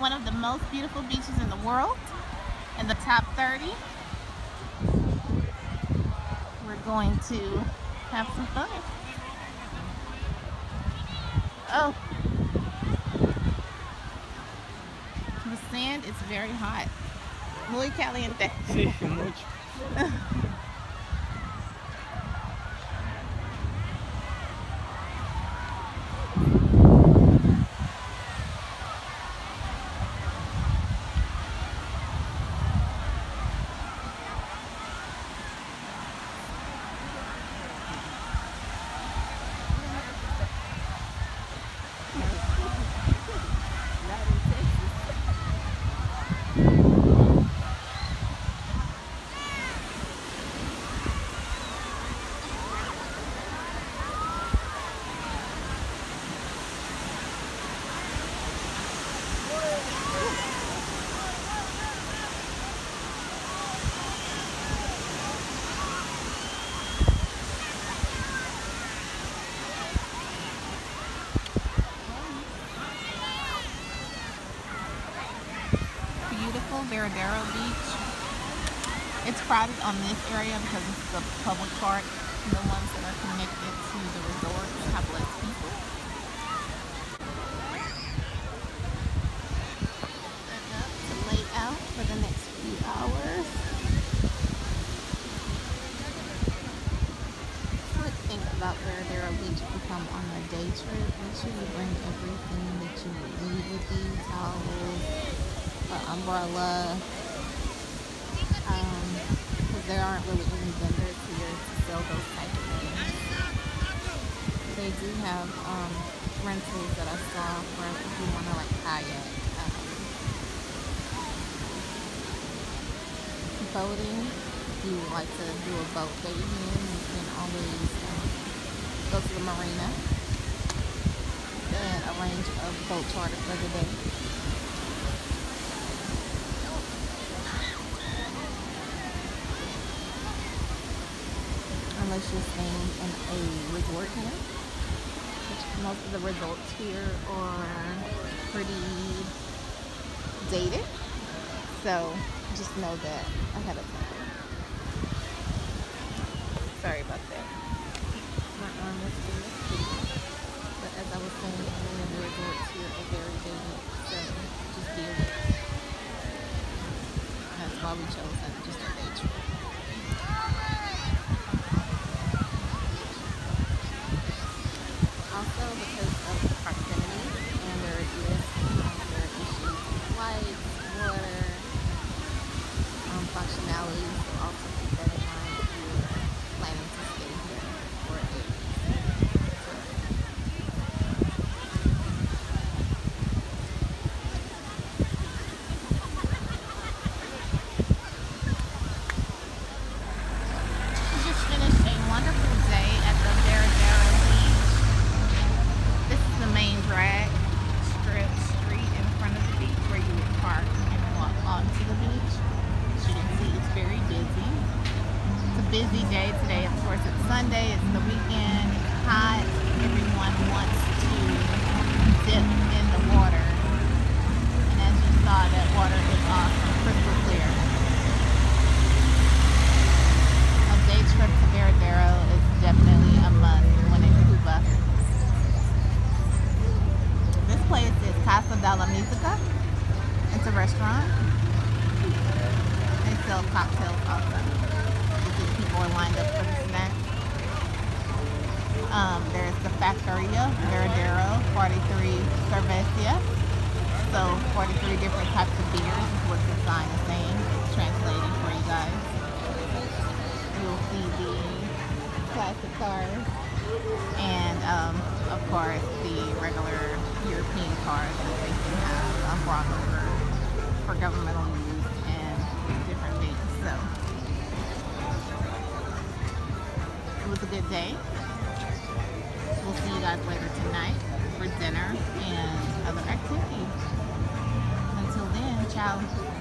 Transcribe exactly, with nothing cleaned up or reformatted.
one of the most beautiful beaches in the world, in the top thirty. We're going to have some fun. Oh, the sand is very hot. Muy caliente. Sí, mucho. Beautiful Varadero Beach. It's crowded on this area because it's the public part. The ones that are connected to the resort have less people. Set up to lay out for the next few hours. Quick thing about Varadero Beach, if you come on a day trip, make sure you bring everything that you need with you: towels, an umbrella, um, because there aren't really any vendors here to sell those type of things. They do have um, rentals that I saw for if you want to like kayak. Um, boating, if you like to do a boat day here, you can always um, go to the marina and arrange a boat charter for the day. Unless you're staying in a resort here, which most of the resorts here are pretty dated, so just know that ahead of time. Sorry about that. My arm is really sticky, but as I was saying, many of the resorts here are very dated, so just be aware. That's why we chose that, just a day trip. Also, because of the proximity, and there is um, there are issues with lights, water, um, functionality, so also keep that in mind if you're planning to stay here for a day. We just finished a wonderful day at the Varadero Beach. This is the main drag strip street in front of the beach where you would park and walk onto the beach. As you can see, it's very busy. It's a busy day today. Of course, it's Sunday. It's the weekend. It's hot. Everyone wants to dip in the water. And as you saw, that water is awesome, crystal clear. A day trip to Varadero is definitely a must when in Cuba. This place is Casa de la Musica. It's a restaurant. They sell cocktails also. You see people are lined up for the snacks. Um, there's the Factoria, Varadero, forty-three Cerveza. So forty-three different types of beers is what the sign is saying. Translating for you guys. You'll see the classic cars. And um, of course the regular European cars that they can have um, brought over for governmental use and different things. So it was a good day. We'll see you guys later tonight for dinner and other activities. Until then, ciao.